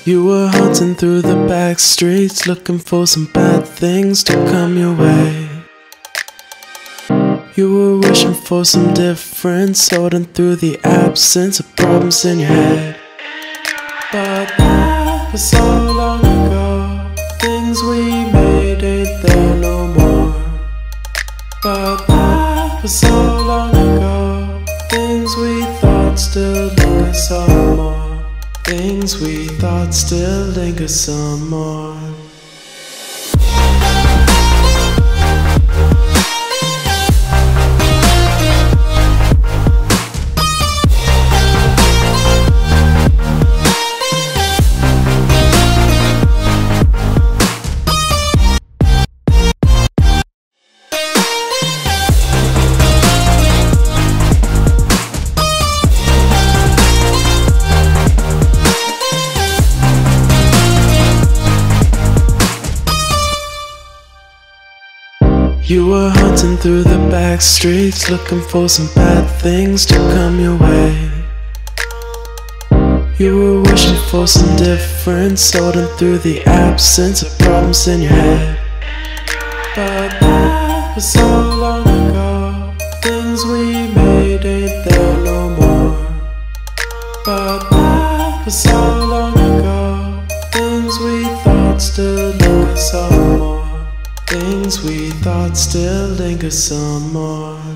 You were hunting through the back streets, looking for some bad things to come your way. You were wishing for some difference, sorting through the absence of problems in your head. But that was so long ago, things we made ain't there no more. But that was so long ago, things we thought still linger some more. Things we thought still linger some more. You were hunting through the back streets, looking for some bad things to come your way. You were wishing for some difference, sorting through the absence of problems in your head. But that was so long ago, things we made ain't there no more. But that was so long ago, things we thought still linger some more. Things we thought still linger some more.